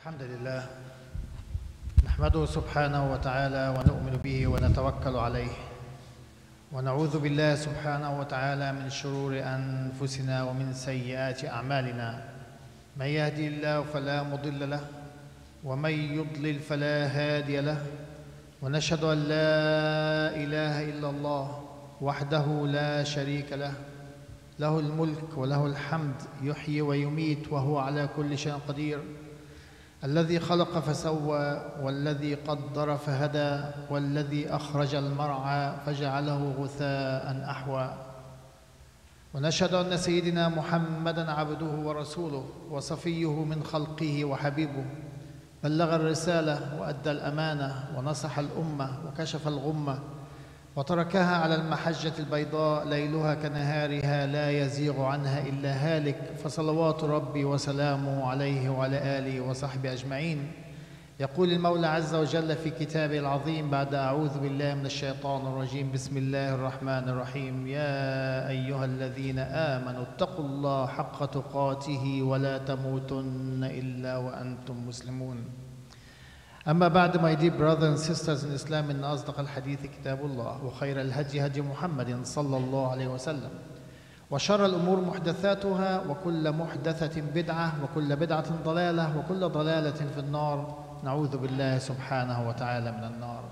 الحمد لله نحمده سبحانه وتعالى ونؤمن به ونتوكل عليه ونعوذ بالله سبحانه وتعالى من شرور أنفسنا ومن سيئات أعمالنا. من يهدي الله فلا مضل له ومن يضلل فلا هادي له، ونشهد أن لا إله إلا الله وحده لا شريك له، له الملك وله الحمد يحيي ويميت وهو على كل شيء قدير، الذي خلق فسوى والذي قدر فهدى والذي أخرج المرعى فجعله غثاء أحوى. ونشهد أن سيدنا محمدًا عبده ورسوله وصفيه من خلقه وحبيبه، بلغ الرسالة وأدى الأمانة ونصح الأمة وكشف الغمة وتركها على المحجة البيضاء ليلها كنهارها لا يزيغ عنها إلا هالك، فصلوات ربي وسلامه عليه وعلى آله وصحبه أجمعين. يقول المولى عز وجل في كتابه العظيم بعد أعوذ بالله من الشيطان الرجيم: بسم الله الرحمن الرحيم. يا أيها الذين آمنوا اتقوا الله حق تقاته ولا تموتن إلا وأنتم مسلمون. أما بعد، my dear brothers and sisters in Islam، إن أصدق الحديث كتاب الله، وخير الهدي هدي محمد صلى الله عليه وسلم، وشر الأمور محدثاتها، وكل محدثة بدعة، وكل بدعة ضلالة، وكل ضلالة في النار. نعوذ بالله سبحانه وتعالى من النار.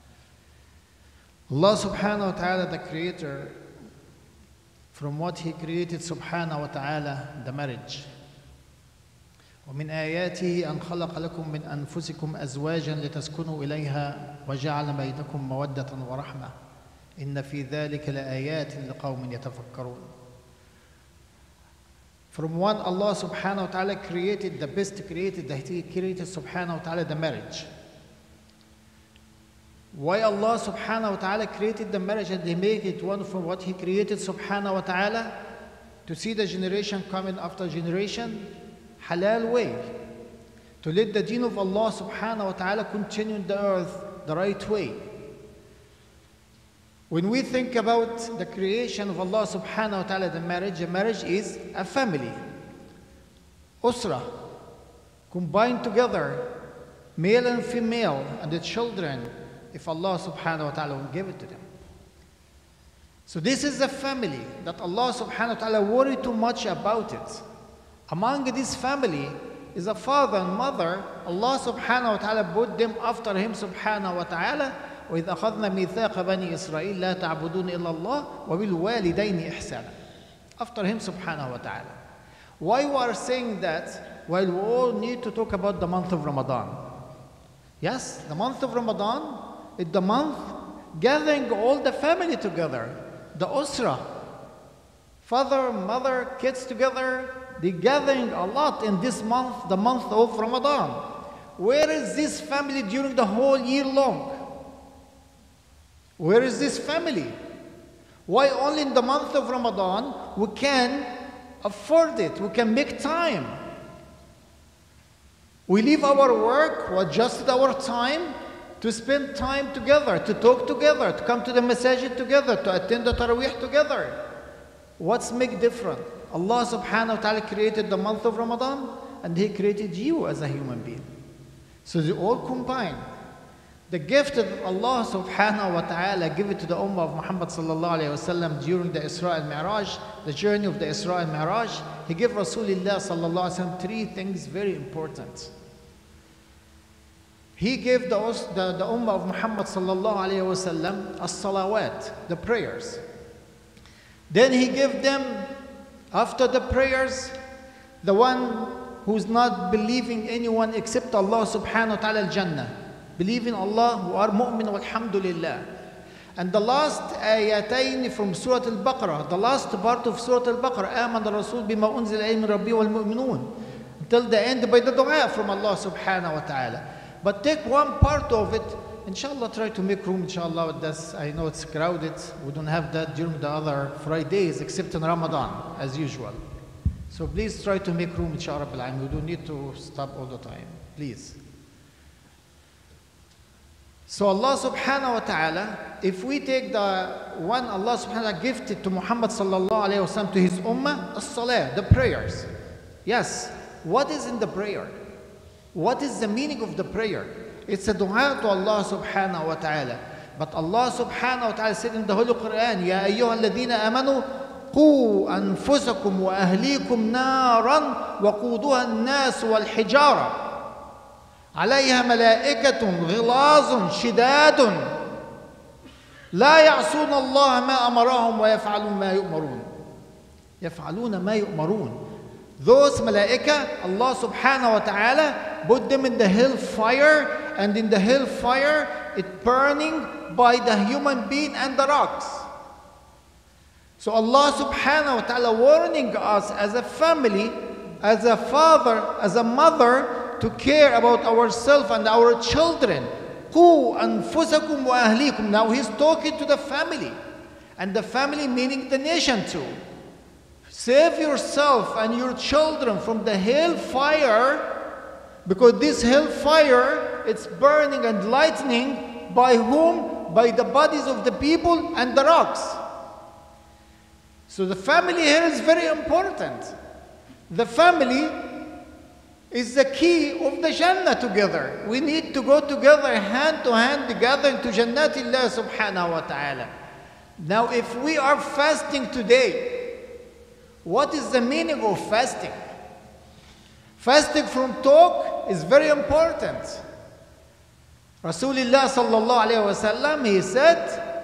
Allah subhanahu wa ta'ala, the creator, from what he created subhanahu wa ta'ala, the marriage. ومن آياته أن خلق لكم من أنفسكم أزواجا لتسكنوا إليها وجعل بينكم مودة ورحمة إن في ذلك لآيات لقوم يتفكرون. From one, Allah subhanahu wa ta'ala created the best created, that he created subhanahu wa ta'ala the marriage. Why Allah subhanahu wa ta'ala created the marriage and he made it one from what he created subhanahu wa ta'ala? To see the generation coming after generation halal way, to let the deen of Allah subhanahu wa ta'ala continue in the earth the right way. When we think about the creation of Allah subhanahu wa ta'ala, the marriage is a family, usra, combined together, male and female, and the children, if Allah subhanahu wa ta'ala will give it to them. So this is a family that Allah subhanahu wa ta'ala worried too much about it. Among this family is a father and mother. Allah subhanahu wa ta'ala put them after him subhanahu wa ta'ala. وَإِذْ أَخَذْنَا مِيثَاقَ بَنِي إِسْرَائِيلَ لَا تَعْبُدُونَ إِلَّا اللَّهَ وَبِالْوَالِدَيْنِ إِحْسَانًا. After him subhanahu wa ta'ala. Why we are saying that? While we all need to talk about the month of Ramadan. Yes, the month of Ramadan is the month gathering all the family together, the usra, father, mother, kids together. They gathering a lot in this month, the month of Ramadan. Where is this family during the whole year long? Where is this family? Why only in the month of Ramadan we can afford it, we can make time? We leave our work, we adjusted our time to spend time together, to talk together, to come to the masajid together, to attend the Taraweeh together. What's make different? Allah subhanahu wa ta'ala created the month of Ramadan and he created you as a human being. So they all combine. The gift of Allah subhanahu wa ta'ala give it to the ummah of Muhammad sallallahu alayhi wa sallam during the Isra al-Mi'raj, the journey of the Isra al-Mi'raj. He gave Rasulullah sallallahu alayhi wa sallam three things very important. He gave the ummah of Muhammad sallallahu alayhi wa sallam as-salawat, the prayers. Then he gave them, after the prayers, the one who's not believing anyone except Allah subhanahu wa ta'ala al-Jannah. Believe in Allah, who are mu'min walhamdulillah. And the last ayatayn from Surah Al-Baqarah, the last part of Surah Al-Baqarah, آمن الرسول بما أنزل إليه من ربه والمؤمنون, until the end by the dua from Allah subhanahu wa ta'ala. But take one part of it, inshallah try to make room, inshallah, with this. I know it's crowded, we don't have that during the other Fridays except in Ramadan, as usual. So please try to make room, inshallah, we don't need to stop all the time, please. So Allah subhanahu wa ta'ala, if we take the one Allah subhanahu wa ta'ala gifted to Muhammad sallallahu alayhi wa sallam, to his ummah, as-salah, the prayers. Yes, what is in the prayer? What is the meaning of the prayer? It's a dua to Allah subhanahu wa ta'ala. But Allah subhanahu wa ta'ala said in the Holy Quran, يَا أَيُّهَا الَّذِينَ آمَنُوا قُوا أَنفُسَكُمْ وَأَهْلِيكُمْ نَارًا وَقُودُهَا النَّاسُ وَالْحِجَارَةُ عليها ملائكة غلاظ شداد لا يعصون الله ما أمرهم ويفعلون ما يؤمرون. يفعلون ما يؤمرون. Those malaika, Allah subhanahu wa ta'ala put them in the hellfire, and in the hellfire it burning by the human being and the rocks. So Allah subhanahu wa ta'ala warning us as a family, as a father, as a mother, to care about ourselves and our children. قُوا أَنفُسَكُمْ وَأَهْلِيكُمْ. Now he's talking to the family, and the family meaning the nation too. Save yourself and your children from the hellfire, because this hellfire, it's burning and lightning by whom? By the bodies of the people and the rocks. So the family here is very important. The family is the key of the Jannah together. We need to go together, hand to hand, together into Jannatillah subhanahu wa ta'ala. Now if we are fasting today, what is the meaning of fasting? Fasting from talk is very important. Rasulullah sallallahu alayhi wa sallam, he said,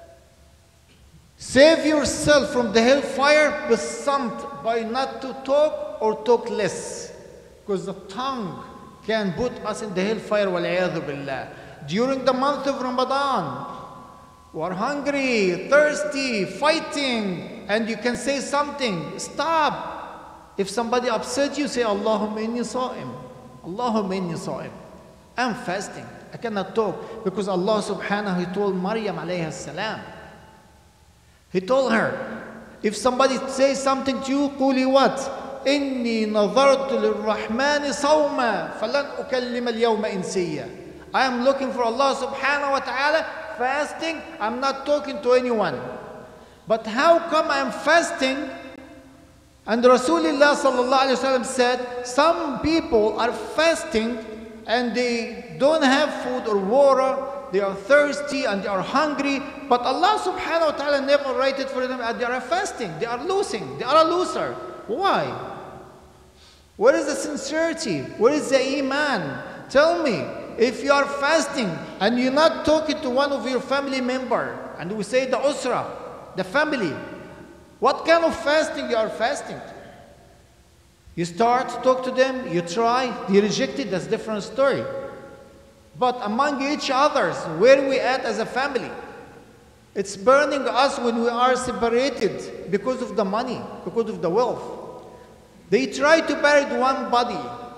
save yourself from the hellfire by not to talk or talk less. Because the tongue can put us in the hellfire, wal-'iyadhu billah. During the month of Ramadan, we are hungry, thirsty, fighting, and you can say something. Stop. If somebody upset you, say, Allahumma inni sa'im. Allahumma inni sa'im. I'm fasting. I cannot talk. Because Allah subhanahu, He told Maryam alayhi salam. He told her, if somebody says something to you, قولي what? إني نظرت للرحمن صوما فلن أكلم اليوم إنسيا. I am looking for Allah subhanahu wa ta'ala, fasting. I'm not talking to anyone. But how come I'm fasting? And Rasulullah sallallahu alayhi wa sallam said, some people are fasting and they don't have food or water. They are thirsty and they are hungry. But Allah subhanahu wa ta'ala never write it for them that they are fasting. They are losing. They are a loser. Why? Where is the sincerity? Where is the iman? Tell me, if you are fasting and you're not talking to one of your family member, and we say the usra, the family, what kind of fasting you are fasting? You start to talk to them, you try, they reject it, that's a different story. But among each others, where we at as a family? It's burning us when we are separated because of the money, because of the wealth. They try to bury one body,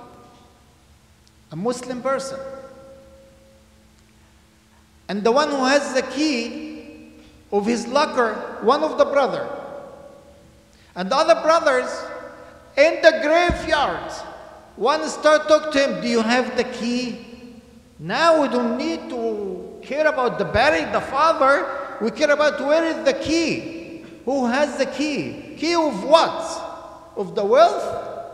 a Muslim person. And the one who has the key of his locker, one of the brother. And the other brothers in the graveyard, one start talk to him, do you have the key? Now we don't need to care about the buried, the father. We care about where is the key. Who has the key? Key of what? Of the wealth?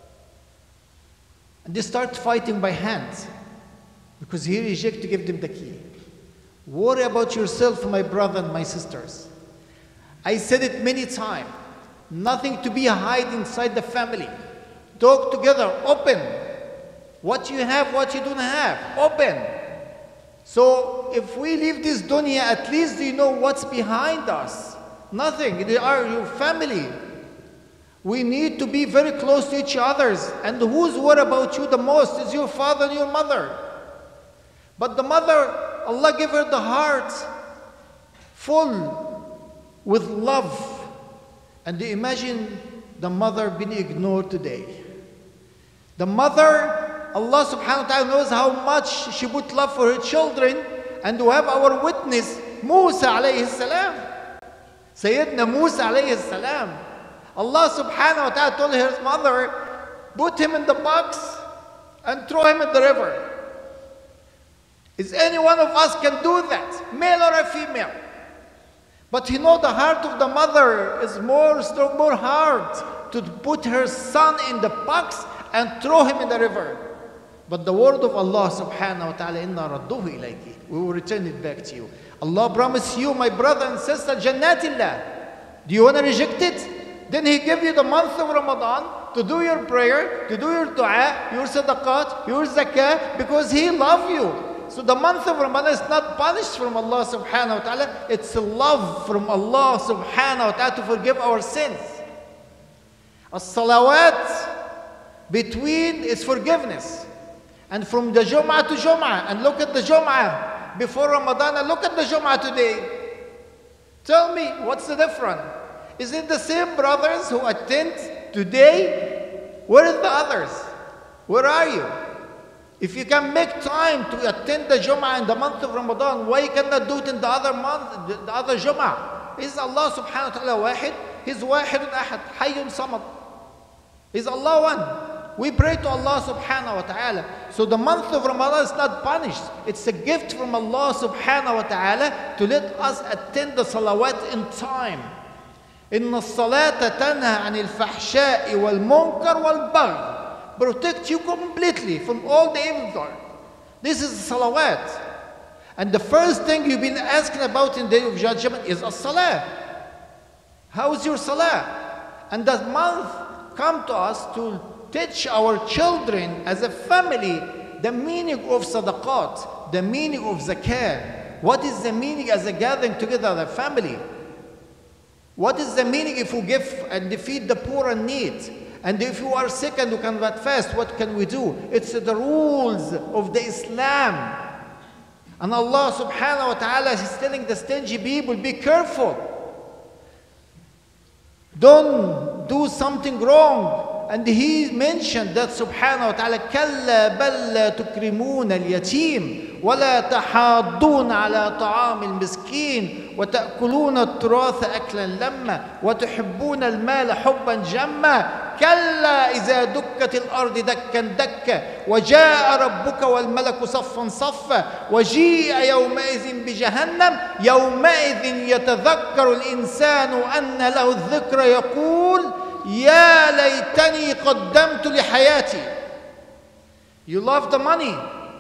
And they start fighting by hand because he rejects to give them the key. Worry about yourself, my brother and my sisters. I said it many times. Nothing to be hide inside the family. Talk together, open. What you have, what you don't have, open. So if we leave this dunya, at least you know what's behind us. Nothing. They are your family. We need to be very close to each other. And who's worried about you the most is your father and your mother. But the mother, Allah gave her the heart full with love. And imagine the mother being ignored today. The mother, Allah subhanahu wa ta'ala knows how much she put love for her children. And we have our witness, Musa alayhi salam. Sayyidina Musa alayhi salam. Allah subhanahu wa ta'ala told his mother, put him in the box and throw him in the river. Is any one of us can do that, male or a female? But you know the heart of the mother is more strong, more hard to put her son in the box and throw him in the river. But the word of Allah subhanahu wa ta'ala, inna radduhu ilayki. We will return it back to you. Allah promised you, my brother and sister, Jannatillah. Do you want to reject it? Then He gave you the month of Ramadan to do your prayer, to do your dua, your sadaqat, your zakah, because He loves you. So the month of Ramadan is not punished from Allah subhanahu wa ta'ala. It's a love from Allah subhanahu wa ta'ala to forgive our sins. As-salawat between is forgiveness. And from the Jum'ah to Jum'ah, and look at the Jum'ah before Ramadan, and look at the Jum'ah today. Tell me, what's the difference? Is it the same brothers who attend today? Where are the others? Where are you? If you can make time to attend the Jum'ah in the month of Ramadan, why you cannot do it in the other month, the other Jum'ah? Is Allah subhanahu wa ta'ala wahid? He's wahidun ahad, hayyun samad. Is Allah one? We pray to Allah subhanahu wa ta'ala. So the month of Ramadan is not punished. It's a gift from Allah subhanahu wa ta'ala to let us attend the salawat in time. Inna as-salata tanha anil fahsha'i wal munkar wal bagh. Protect you completely from all the evil. This is salawat. And the first thing you've been asking about in the day of judgment is as-salah. How is your salah? And that month come to us to teach our children as a family the meaning of sadaqat, the meaning of zakah. What is the meaning as a gathering together as a family? What is the meaning if we give and feed the poor and needy? And if you are sick and you cannot fast, what can we do? It's the rules of the Islam. And Allah subhanahu wa ta'ala is telling the stingy people, be careful. Don't do something wrong. And He mentioned that subhanahu wa ta'ala, كَلَّا بَلْ لَا تُكْرِمُونَ الْيَتِيمِ وَلَا تَحَاضُّونَ عَلَى طَعَامِ الْمِسْكِينِ وَتَأْكُلُونَ التُّرَاثَ أَكْلًا لَمًّا وَتُحِبُّونَ الْمَالَ حُبًّا جَمًّا كلا إذا دكت الأرض دكا دكا وجاء ربك والملك صفا صفا وجيء يومئذ بجهنم يومئذ يتذكر الإنسان أن له الذكر يقول يا ليتني قدمت لحياتي. You love the money.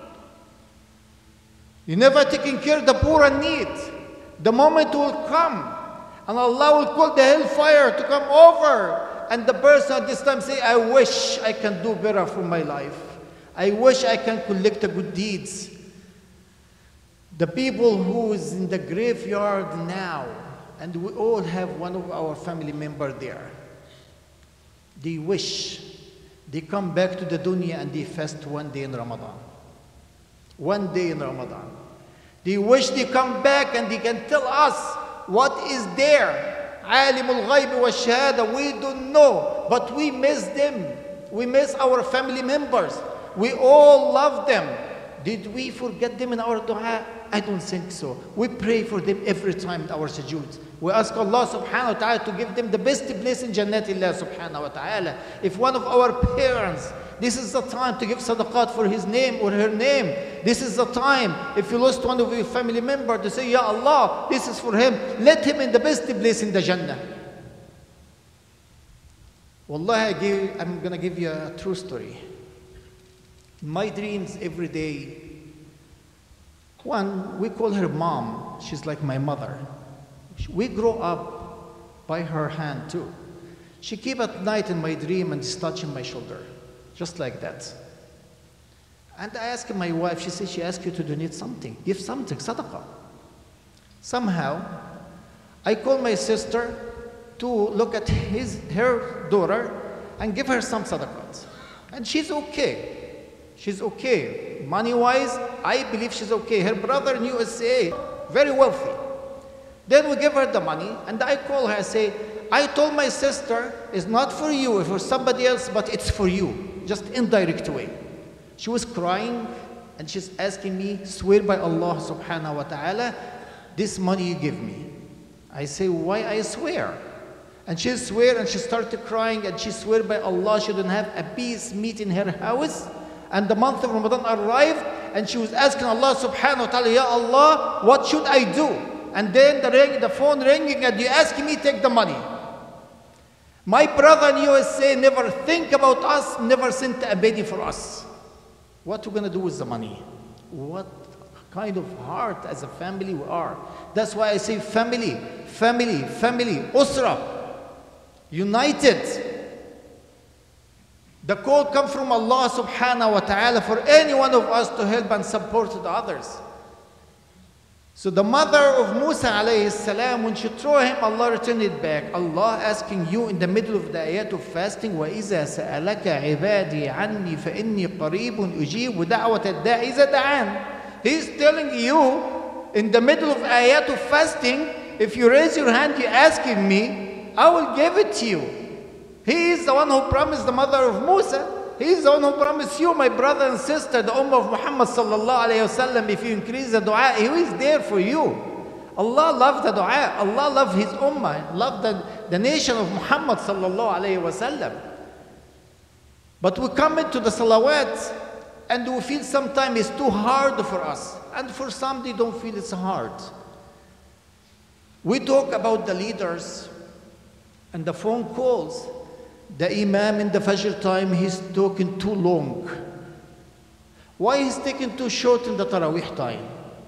You never taking care of the poor and needy. The moment will come and Allah will call the hellfire to come over. And the person at this time say, I wish I can do better for my life. I wish I can collect the good deeds. The people who is in the graveyard now, and we all have one of our family members there. They wish they come back to the dunya and they fast one day in Ramadan. One day in Ramadan. They wish they come back and they can tell us what is there. Alimul Ghayb wa Shahada, we don't know, but we miss them. We miss our family members. We all love them. Did we forget them in our dua? I don't think so. We pray for them every time in our sujood. We ask Allah subhanahu wa ta'ala to give them the best place in Jannatillah subhanahu wa ta'ala. If one of our parents, this is the time to give sadaqat for his name or her name. This is the time, if you lost one of your family members, to say, Ya Allah, this is for him. Let him in the best place in the Jannah. Wallahi, I'm going to give you a true story. My dreams every day. One, we call her mom. She's like my mother. We grow up by her hand too. She came at night in my dream and is touching my shoulder. Just like that. And I asked my wife, she said she asked you to donate something. Give something, sadaqah. Somehow, I called my sister to look at her daughter and give her some sadaqat. And she's okay. She's okay. Money-wise, I believe she's okay. Her brother in USA, very wealthy. Then we give her the money, and I call her and say, I told my sister, it's not for you, it's for somebody else, but it's for you. Just indirect way. She was crying, and she's asking me, swear by Allah subhanahu wa ta'ala, this money you give me. I say, why I swear? And she swear, and she started crying, and she swear by Allah she didn't have a piece meat in her house. And the month of Ramadan arrived, and she was asking Allah subhanahu wa ta'ala, Ya Allah, what should I do? And then the phone ringing, and you asking me take the money. My brother in USA never think about us, never sent a penny for us. What we're going to do with the money? What kind of heart as a family we are? That's why I say family, family, family, usra, united. The call comes from Allah subhanahu wa ta'ala for any one of us to help and support the others. So the mother of Musa alayhi salam, when she threw him, Allah returned it back. Allah asking you in the middle of the ayat of fasting, وَإِذَا سَأَلَكَ عِبَادِي عَنِّي فَإِنِّي قَرِيبٌ أُجِيبُ دَعْوَةَ الدَّاعِ إِذَا دَعَانِ. He's telling you in the middle of ayat of fasting, if you raise your hand, you're asking me, I will give it to you. He is the one who promised the mother of Musa. He is the one who promised you, my brother and sister, the ummah of Muhammad sallallahu alayhi wasallam, if you increase the dua, he is there for you. Allah loved the dua. Allah loved his ummah, loved the nation of Muhammad sallallahu alayhi wasallam. But we come into the salawat and we feel sometimes it's too hard for us. And for some, they don't feel it's hard. We talk about the leaders and the phone calls. The Imam in the Fajr time, he's talking too long. Why he's taking too short in the Taraweeh time?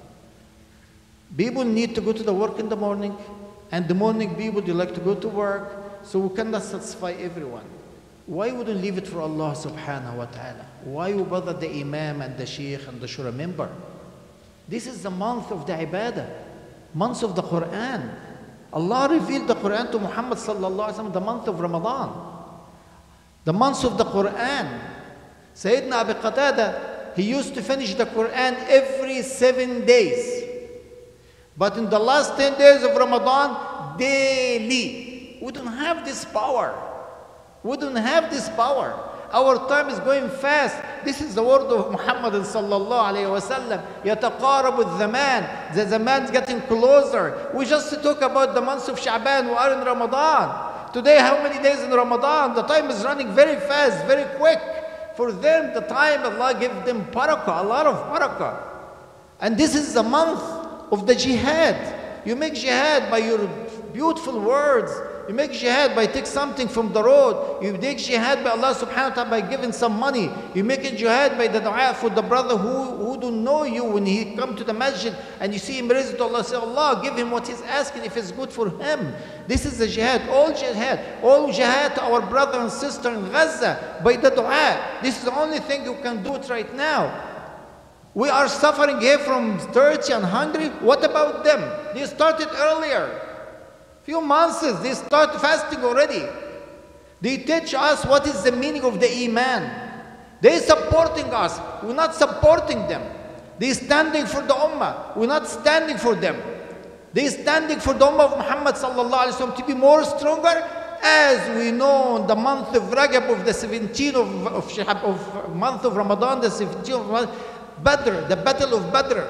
People need to go to the work in the morning, and the morning people, they like to go to work, so we cannot satisfy everyone. Why wouldn't leave it for Allah subhanahu wa ta'ala? Why would bother the Imam and the Sheikh and the Shura member? This is the month of the Ibadah, month of the Quran. Allah revealed the Quran to Muhammad sallallahu alaihi wasallam the month of Ramadan. The months of the Quran. Sayyidina Abu Qatada, he used to finish the Quran every 7 days. But in the last 10 days of Ramadan, daily. We don't have this power. We don't have this power. Our time is going fast. This is the word of Muhammad sallallahu alayhi wa sallam. يَتَقَارَبُ الزَّمَانِ. The zaman is getting closer. We just talk about the months of Sha'ban. We are in Ramadan. Today, how many days in Ramadan? The time is running very fast, very quick. For them, the time, Allah gives them barakah, a lot of barakah. And this is the month of the jihad. You make jihad by your beautiful words. You make jihad by taking something from the road. You make jihad by Allah subhanahu wa ta'ala by giving some money. You make a jihad by the dua for the brother who don't know you when he come to the masjid and you see him raise it to Allah. Say, Allah, give him what he's asking if it's good for him. This is the jihad. All jihad to our brother and sister in Gaza by the dua. This is the only thing you can do it right now. We are suffering here from thirst and hungry. What about them? They started earlier. Few months, they start fasting already. They teach us what is the meaning of the Iman. They supporting us. We're not supporting them. They standing for the Ummah. We're not standing for them. They standing for the Ummah of Muhammad sallallahu alaihi wasallam to be more stronger. As we know, in the month of Rajab of the 17th of month of Ramadan, the 17th of Badr, the Battle of Badr.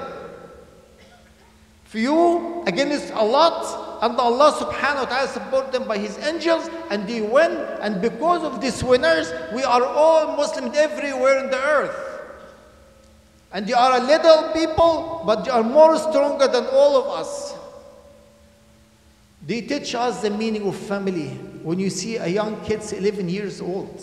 Few against a lot. And Allah subhanahu wa ta'ala support them by His angels, and they win. And because of these winners, we are all Muslims everywhere in the earth. And they are a little people, but they are more stronger than all of us. They teach us the meaning of family. When you see a young kid, 11 years old,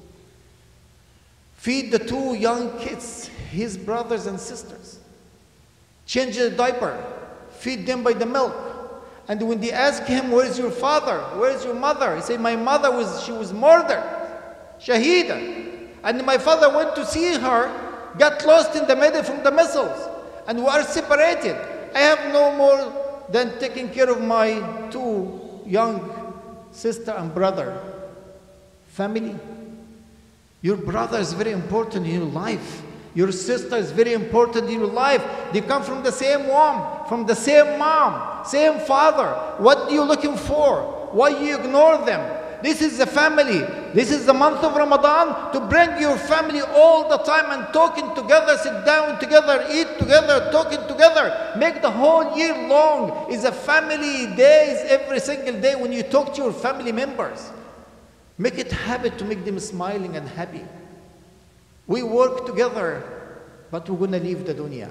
feed the two young kids, his brothers and sisters, change the diaper, feed them by the milk. And when they ask him, where is your father? Where is your mother? He said, my mother she was murdered, Shahida. And my father went to see her, got lost in the middle from the missiles. And we are separated. I have no more than taking care of my two young sister and brother. Family. Your brother is very important in your life. Your sister is very important in your life. They come from the same womb, from the same mom, same father. What are you looking for? Why you ignore them? This is the family. This is the month of Ramadan to bring your family all the time and talking together, sit down together, eat together, talking together. Make the whole year long is a family days every single day when you talk to your family members. Make it a habit to make them smiling and happy. We work together, but we're going to leave the dunya.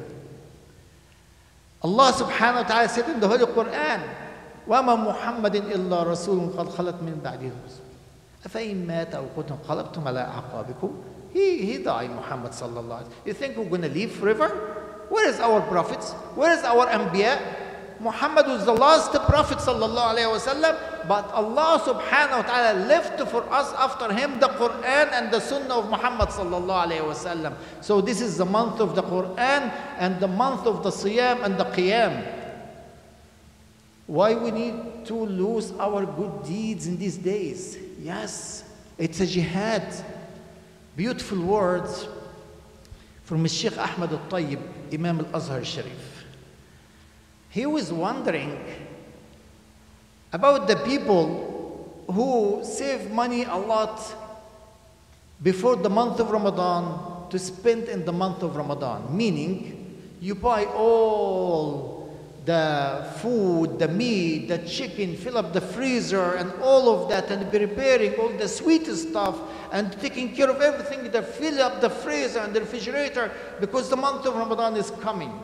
Allah subhanahu wa ta'ala said in the Holy Quran, وَمَا مُحَمَّدٍ إِلَّا رَسُولٌ قَدْ خَلَتْ مِنْ بَعْدِهِ الرُّسُلُ أَفَإِنْ مَاتَ أَوْ قُتِلَ انقَلَبْتُمْ عَلَىٰ أَعْقَابِكُمْ He died, Muhammad sallallahu alaihi wasallam. You think we're going to live forever? Where is our prophets? Where is our anbiya? Muhammad was the last prophet sallallahu alaihi wasallam, but Allah subhanahu wa ta'ala left for us after him the Quran and the Sunnah of Muhammad sallallahu alaihi wasallam. So this is the month of the Quran and the month of the Siyam and the Qiyam. Why we need to lose our good deeds in these days? Yes, it's a jihad. Beautiful words from Sheikh Ahmad al-Tayyib, Imam al-Azhar Sharif. He was wondering about the people who save money a lot before the month of Ramadan to spend in the month of Ramadan. Meaning, you buy all the food, the meat, the chicken, fill up the freezer and all of that, and preparing all the sweet stuff and taking care of everything, to fill up the freezer and the refrigerator because the month of Ramadan is coming.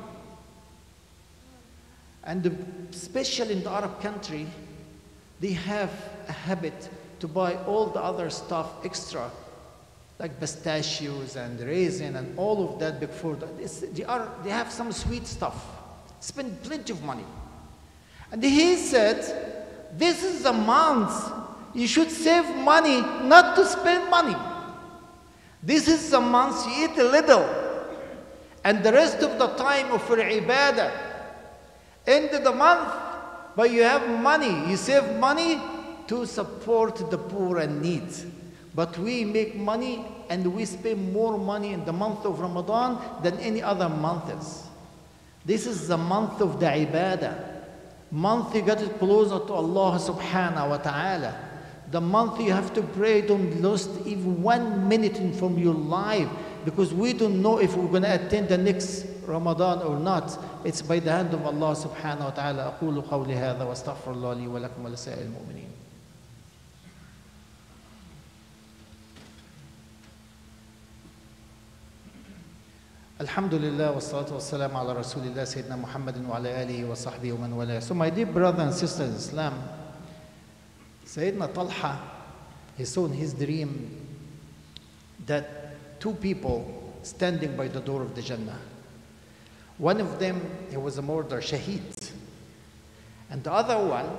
And especially in the Arab country, they have a habit to buy all the other stuff extra, like pistachios and raisin and all of that before that. They have some sweet stuff. Spend plenty of money. And he said, this is a month you should save money, not to spend money. This is a month you eat a little, and the rest of the time for ibadah. End of the month, but you have money, you save money to support the poor and needs. But we make money and we spend more money in the month of Ramadan than any other months. This is the month of the ibadah. Month you get closer to Allah subhanahu wa ta'ala. The month you have to pray, don't lose even 1 minute from your life, because we don't know if we're going to attend the next Ramadan or not. It's by the hand of Allah subhanahu wa ta'ala. أقول قولي هذا واستغفر الله لي ولكم ولسائر المؤمنين. Alhamdulillah wa salatu wa salam ala Rasulillah Sayyidina Muhammadin wa ala alihi wa sahbihi wa man wala. So my dear brothers and sisters in Islam, Sayyidina Talha, he saw in his dream that two people standing by the door of the Jannah. One of them, he was a murderer, shaheed. And the other one,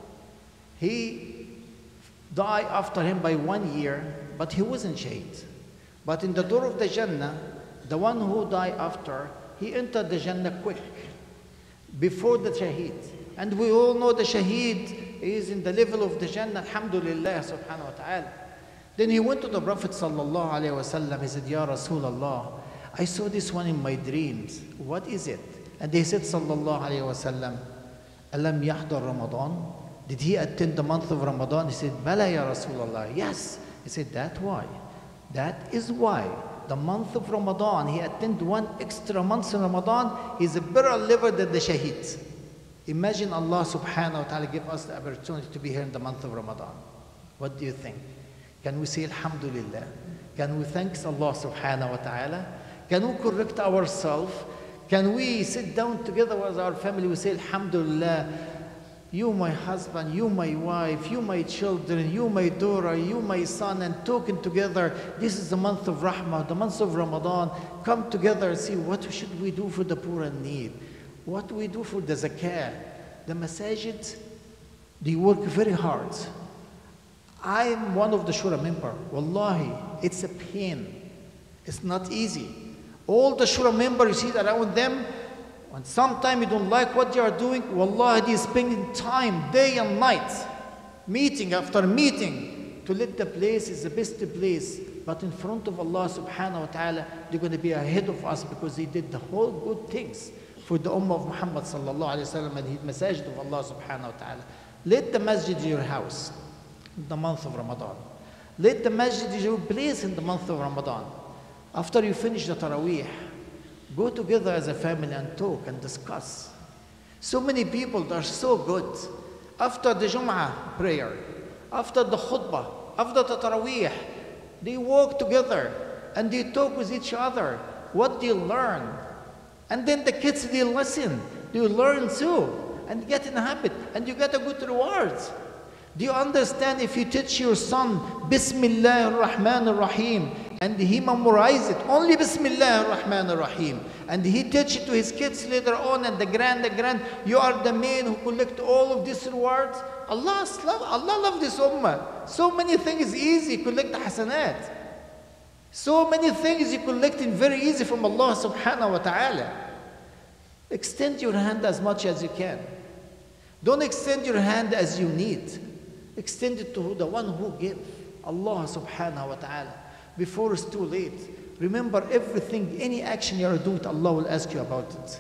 he died after him by 1 year, but he wasn't shaheed. But in the door of the Jannah, the one who died after, he entered the Jannah quick, before the shaheed. And we all know the shaheed is in the level of the Jannah, alhamdulillah subhanahu wa ta'ala. Then he went to the Prophet sallallahu alayhi wa sallam. He said, Ya Rasulullah, I saw this one in my dreams. What is it? And they said, sallallahu alayhi wa sallam, Alam yahdar Ramadan? Did he attend the month of Ramadan? He said, Bala ya Rasulullah. Yes. He said, that why? That is why. The month of Ramadan, he attended 1 extra month in Ramadan, he's a better level than the shaheed. Imagine Allah subhanahu wa ta'ala give us the opportunity to be here in the month of Ramadan. What do you think? Can we say Alhamdulillah? Can we thank Allah subhanahu wa ta'ala? Can we correct ourselves? Can we sit down together with our family? We say Alhamdulillah, you my husband, you my wife, you my children, you my daughter, you my son, and talking together. This is the month of Rahmah, the month of Ramadan. Come together and see what should we do for the poor and need. What do we do for the zakah? The masajid, they work very hard. I'm one of the shura members. Wallahi, it's a pain. It's not easy. All the shura members, you see around them, and sometimes you don't like what they are doing, wallahi, they are spending time, day and night, meeting after meeting, to let the place is the best place. But in front of Allah subhanahu wa ta'ala, they're going to be ahead of us because they did the whole good things for the Ummah of Muhammad sallallahu alayhi wa sallam and the masajid of Allah subhanahu wa ta'ala. Let the masjid in your house in the month of Ramadan. Let the masjid in your place in the month of Ramadan. After you finish the Taraweeh, go together as a family and talk and discuss. So many people are so good. After the Jum'ah prayer, after the khutbah, after the Taraweeh, they walk together and they talk with each other. What they learn. And then the kids, they listen. They learn too and get in a habit. And you get a good reward. Do you understand if you teach your son Bismillah ar-Rahman ar-Rahim And he memorized it, only Bismillah ar-Rahman ar-Rahim. And he teach it to his kids later on, and the grand. You are the man who collect all of these rewards. Allah love this ummah. So many things easy, collect hasanat. So many things you collecting very easy from Allah subhanahu wa ta'ala. Extend your hand as much as you can. Don't extend your hand as you need. Extend it to the one who gives, Allah subhanahu wa ta'ala. Before it's too late. Remember everything, any action you are doing, Allah will ask you about it.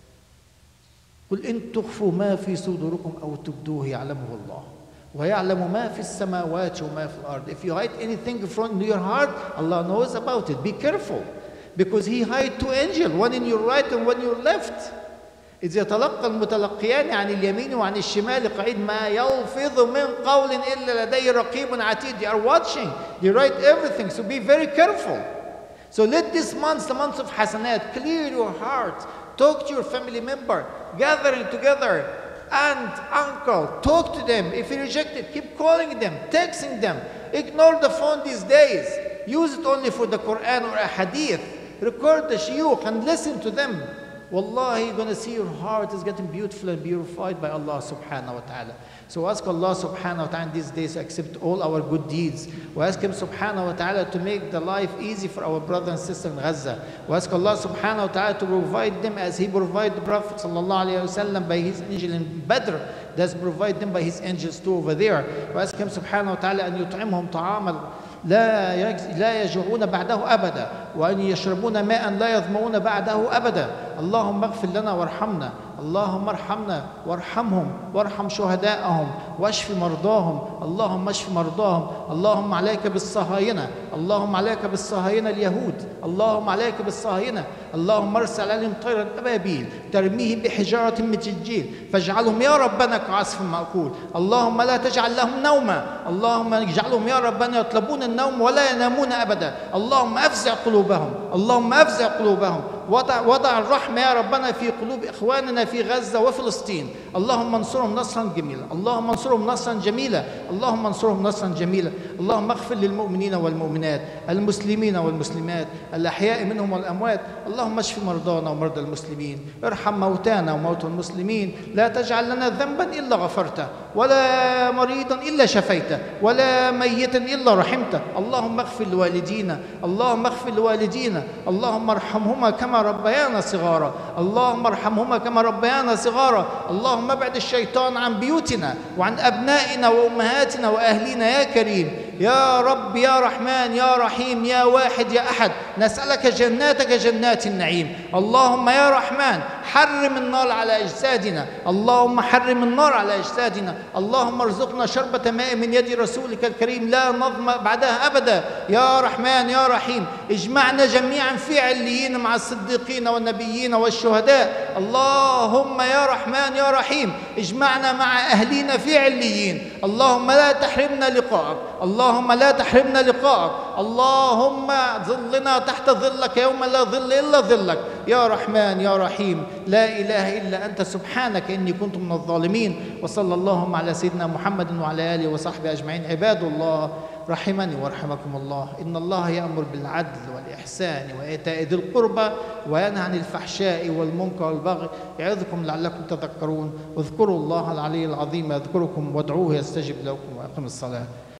قل إن تخفوا ما في صدوركم أو تبدوه يعلمه الله ويعلم ما في السماوات وما في الأرض. If you hide anything from your heart, Allah knows about it. Be careful, because He hide two angels, one in your right and one in your left. إذ يتلقى المتلقيان عن اليمين وعن الشمال قعيد ما يلفظ من قول إلا لديه رقيب عتيد. They are watching. They write everything. So be very careful. So let this month, the month of Hasanat, clear your heart. Talk to your family member. Gathering together. Aunt, uncle, talk to them. If you reject it, keep calling them, texting them. Ignore the phone these days. Use it only for the Quran or a hadith. Record the shuyukh and listen to them. Wallahi, you're going to see your heart is getting beautiful and purified by Allah subhanahu wa ta'ala. So ask Allah subhanahu wa ta'ala these days to accept all our good deeds. We ask Him subhanahu wa ta'ala to make the life easy for our brothers and sisters in Gaza. We ask Allah subhanahu wa ta'ala to provide them as He provided the Prophet sallallahu alayhi wa sallam by His angel in Badr. Does provide them by His angels too over there. We ask Him subhanahu wa ta'ala أن يطعمهم طعاما لا يجوعون بعده أبدا وأن يشربون ماء لا يظمؤون بعده أبدا. اللهم اغفر لنا وارحمنا. اللهم ارحمنا وارحمهم وارحم شهداءهم واشف مرضاهم. اللهم اشف مرضاهم. اللهم عليك بالصهاينة. اللهم عليك بالصهاينة اليهود. اللهم عليك بالصهاينة. اللهم ارسل عليهم طيرا أبابيل ترميهم بحجارة من سجيل فاجعلهم يا ربنا كعصف مأكول. اللهم لا تجعل لهم نوما. اللهم اجعلهم يا ربنا يطلبون النوم ولا ينامون أبدا. اللهم أفزع قلوبهم. اللهم أفزع قلوبهم. وضع الرحمة يا ربنا في قلوب إخواننا في غزة وفلسطين. اللهم انصرهم نصرا جميلا. اللهم انصرهم نصرا جميلا. اللهم انصرهم نصرا جميلا. اللهم اغفر للمؤمنين والمؤمنات المسلمين والمسلمات الأحياء منهم والأموات. اللهم اشف مرضانا ومرضى المسلمين. ارحم موتانا وموتى المسلمين. لا تجعل لنا ذنبا إلا غفرته ولا مريضا إلا شفيته ولا ميتا إلا رحمته. اللهم اغفر لوالدينا. اللهم اغفر لوالدينا. اللهم ارحمهما كما ربيانا صغارا. اللهم ارحمهما كما ربيانا صغارا. اللهم ابعد الشيطان عن بيوتنا وعن أبنائنا وأمهاتنا وأهلنا يا كريم يا رب يا رحمن يا رحيم يا واحد يا أحد. نسألك جناتك جنات النعيم. اللهم يا رحمن حرم النار على أجسادنا. اللهم حرم النار على أجسادنا. اللهم ارزقنا شربة ماء من يد رسولك الكريم لا نظمأ بعدها أبدا يا رحمن يا رحيم. اجمعنا جميعا في عليين مع الصديقين والنبيين والشهداء. اللهم يا رحمن يا رحيم اجمعنا مع أهلينا في عليين. اللهم لا تحرمنا لقاءك. اللهم لا تحرمنا لقاءك. اللهم ظلنا تحت ظلك يوم لا ظل إلا ظلك يا رحمن يا رحيم. لا إله إلا أنت سبحانك إني كنت من الظالمين. وصلى اللهم على سيدنا محمد وعلى آله وصحبه أجمعين. عباد الله رحمني ورحمكم الله. إن الله يأمر بالعدل والإحسان وإيتاء ذي القربى وينهى عن الفحشاء والمنكر والبغي يعظكم لعلكم تذكرون. واذكروا الله العلي العظيم يذكركم وادعوه يستجب لكم وأقم الصلاة.